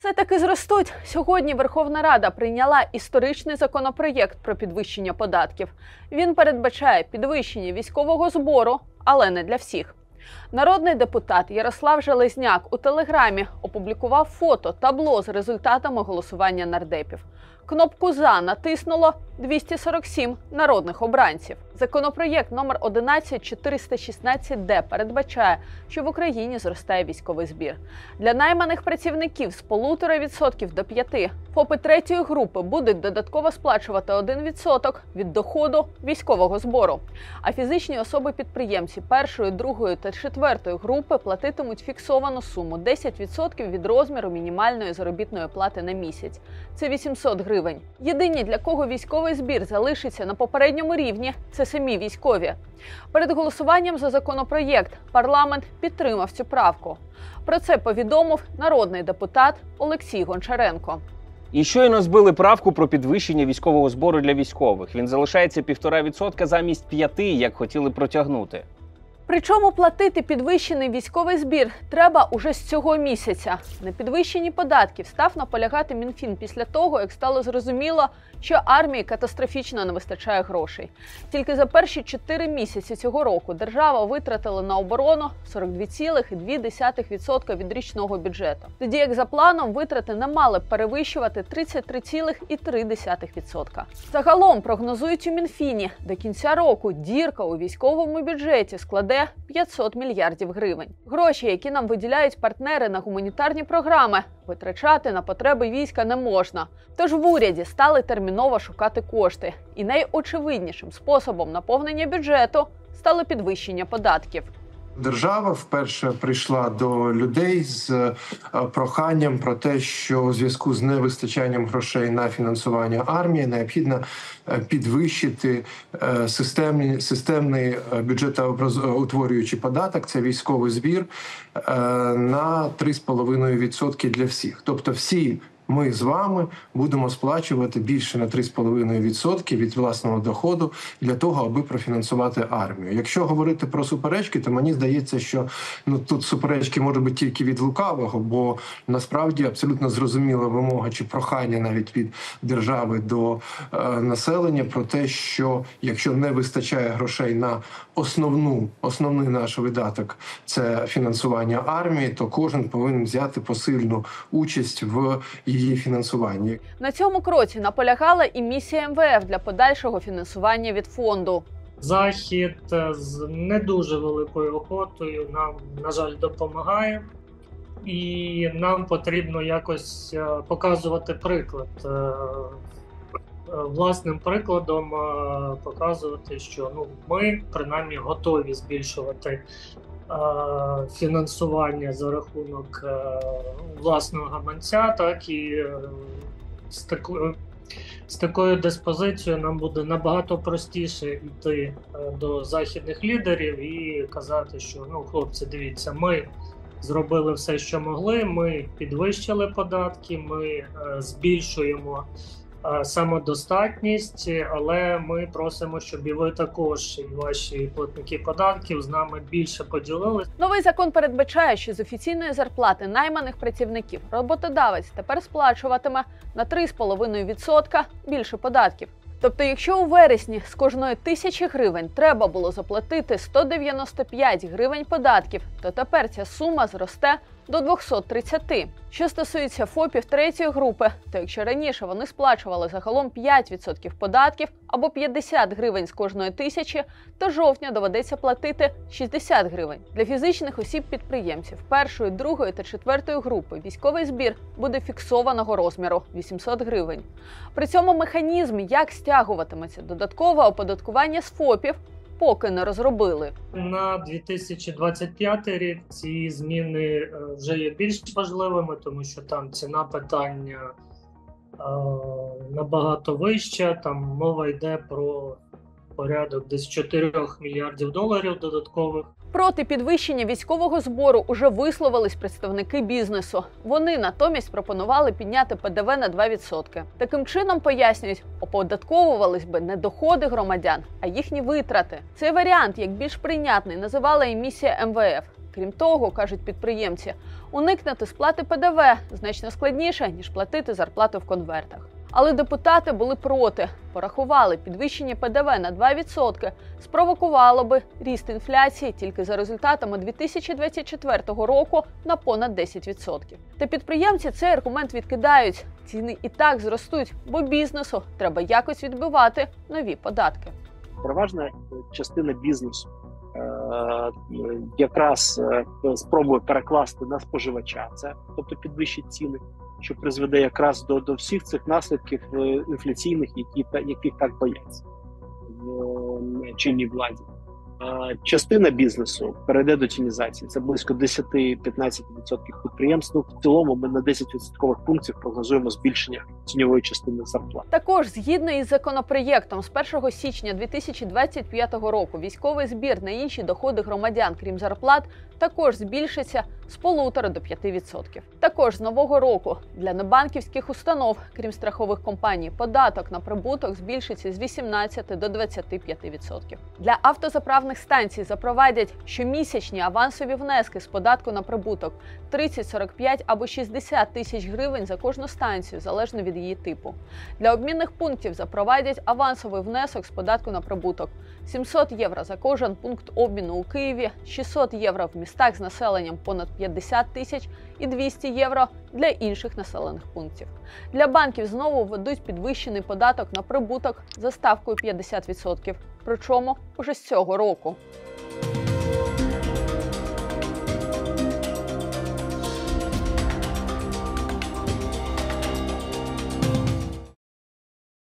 Це таки зростуть. Сьогодні Верховна Рада прийняла історичний законопроєкт про підвищення податків. Він передбачає підвищення військового збору, але не для всіх. Народний депутат Ярослав Железняк у Телеграмі опублікував фото табло з результатами голосування нардепів. Кнопку «За» натиснуло 247 народних обранців. Законопроєкт номер 11416-д передбачає, що в Україні зростає військовий збір. Для найманих працівників з 1,5% до 5% ФОПи третьої групи будуть додатково сплачувати 1% від доходу військового збору. А фізичні особи-підприємці першої, другої та четвертої групи платитимуть фіксовану суму 10% від розміру мінімальної заробітної плати на місяць. Це 800 гривень. Єдині, для кого військовий збір залишиться на попередньому рівні, це самі військові. Перед голосуванням за законопроєкт парламент підтримав цю правку. Про це повідомив народний депутат Олексій Гончаренко. І щойно збили правку про підвищення військового збору для військових. Він залишається 1,5% замість 5%, як хотіли протягнути. Причому платити підвищений військовий збір треба уже з цього місяця. На підвищенні податків став наполягати Мінфін після того, як стало зрозуміло, що армії катастрофічно не вистачає грошей. Тільки за перші 4 місяці цього року держава витратила на оборону 42,2% від річного бюджету. Тоді як за планом витрати не мали б перевищувати 33,3%. Загалом прогнозують у Мінфіні, до кінця року дірка у військовому бюджеті складе 500 мільярдів гривень. Гроші, які нам виділяють партнери на гуманітарні програми, витрачати на потреби війська не можна. Тож в уряді стали терміново шукати кошти. І найочевиднішим способом наповнення бюджету стало підвищення податків. Держава вперше прийшла до людей з проханням про те, що у зв'язку з невистачанням грошей на фінансування армії необхідно підвищити системний бюджетоутворюючий податок, це військовий збір, на 3,5% для всіх. Тобто всі ми з вами будемо сплачувати більше на 3,5% від власного доходу для того, аби профінансувати армію. Якщо говорити про суперечки, то мені здається, що тут суперечки можуть бути тільки від лукавого, бо насправді абсолютно зрозуміла вимога чи прохання навіть від держави до населення про те, що якщо не вистачає грошей на основний наш видаток – це фінансування армії, то кожен повинен взяти посильну участь в її фінансуванні. На цьому кроці наполягала і місія МВФ для подальшого фінансування від фонду. Захід з не дуже великою охотою нам, на жаль, допомагає. І нам потрібно якось показувати приклад. Власним прикладом показувати, що ми, принаймні, готові збільшувати фінансування за рахунок власного гаманця, так і з такою диспозицією нам буде набагато простіше йти до західних лідерів і казати, що хлопці, дивіться, ми зробили все, що могли, ми підвищили податки, ми збільшуємо самодостатність, але ми просимо, щоб і ви також, і ваші платники податків з нами більше поділилися. Новий закон передбачає, що з офіційної зарплати найманих працівників роботодавець тепер сплачуватиме на 3,5% більше податків. Тобто, якщо у вересні з кожної 1000 гривень треба було заплатити 195 гривень податків, то тепер ця сума зросте до 230. Що стосується ФОПів третьої групи, то якщо раніше вони сплачували загалом 5% податків або 50 гривень з кожної 1000, то жовтня доведеться платити 60 гривень. Для фізичних осіб-підприємців першої, другої та четвертої групи військовий збір буде фіксованого розміру – 800 гривень. При цьому механізм, як стягуватиметься додаткове оподаткування з ФОПів, поки не розробили. На 2025 рік ці зміни вже є більш важливими, тому що там ціна питання набагато вища, там мова йде про порядок десь 4 мільярдів доларів додаткових. Проти підвищення військового збору уже висловились представники бізнесу. Вони натомість пропонували підняти ПДВ на 2%. Таким чином, пояснюють, оподатковувались би не доходи громадян, а їхні витрати. Цей варіант, як більш прийнятний, називала і місія МВФ. Крім того, кажуть підприємці, уникнути сплати ПДВ значно складніше, ніж платити зарплату в конвертах. Але депутати були проти. Порахували, підвищення ПДВ на 2% спровокувало би ріст інфляції тільки за результатами 2024 року на понад 10%. Та підприємці цей аргумент відкидають. Ціни і так зростуть, бо бізнесу треба якось відбивати нові податки. Переважна частина бізнесу якраз спробує перекласти на споживача, тобто підвищить ціни, що призведе якраз до всіх цих наслідків інфляційних, яких так бояться в чинній владі. Частина бізнесу перейде до тінізації. Це близько 10-15% підприємств. В цілому ми на 10 відсоткових пунктів прогнозуємо збільшення тіньової частини зарплат. Також, згідно із законопроєктом, з 1 січня 2025 року військовий збір на інші доходи громадян, крім зарплат, також збільшиться з 1,5 до 5%. Також з нового року для небанківських установ, крім страхових компаній, податок на прибуток збільшиться з 18 до 25%. Для автозаправних станцій запровадять щомісячні авансові внески з податку на прибуток 30, 45 або 60 тисяч гривень за кожну станцію, залежно від її типу. Для обмінних пунктів запровадять авансовий внесок з податку на прибуток 700 євро за кожен пункт обміну у Києві, 600 євро в містах з населенням понад 50 тисяч і 200 євро для інших населених пунктів. Для банків знову введуть підвищений податок на прибуток за ставкою 50%, причому уже з цього року.